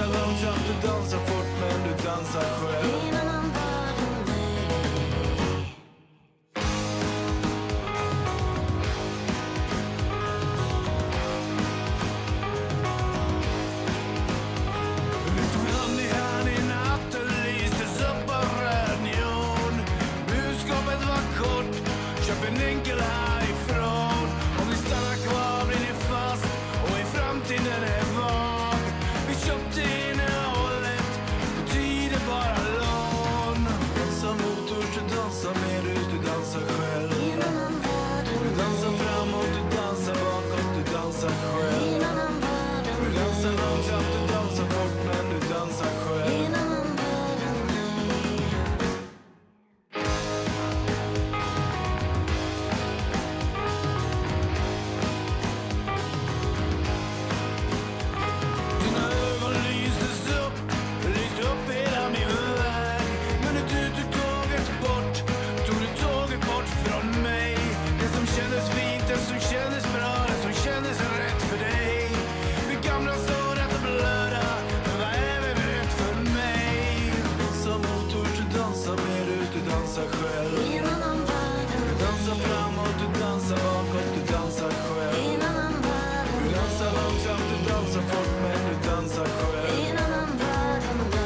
långsamt, du dansar fort, men du dansar själv. I en annan värld än mig. Vi stod hand i hand i natten, lystes upp av röd neon. Budskapet var kort, köp en enkel härifrån. Om ni stannar kvar blir ni fast och i framtiden är vag. Vi köpte innehållet, för tid är bara lån. Dansa motors, du dansar med rus, du dansar själv. I en annan värld än Du mig. dansar framåt, du dansar bakåt, du dansar själv. I en annan värld än Du dansar mig. långsamt, du dansar fort, men du dansar I själv. en annan värld än mig. Dina ögon lyste upp hela min väg. Men när du tog tåget bort från mig. Det som kändes fint, det som kändes bra, det som kändes rätt för dig. Vi gamla står rätt och blöda, men vad är vi rätt för mig? Dansa motors, du dansar med rus, du dansar själv. I en annan värld än Du dansar mig. framåt, du dansar bakåt, du dansar I själv. en annan värld än Du dansar mig. långsamt, du dansar fort, men du dansar själv. I en annan värld än mig.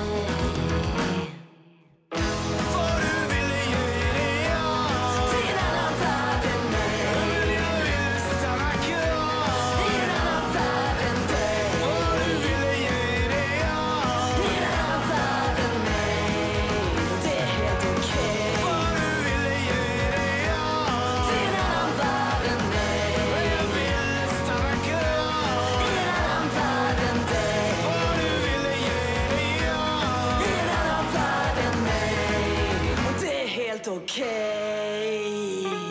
Vad du ville ge dig av. I en annan värld än mig. Men jag ville stanna kvar. I en annan värld än dig. Vad du ville ge dig av. I en annan värld än mig. Det är helt okej. Vad du ville ge dig av. I en annan värld än mig. Men jag ville stanna kvar. I en annan värld än dig. Vad du ville ge dig av. I en annan värld än mig. Och det är helt okej.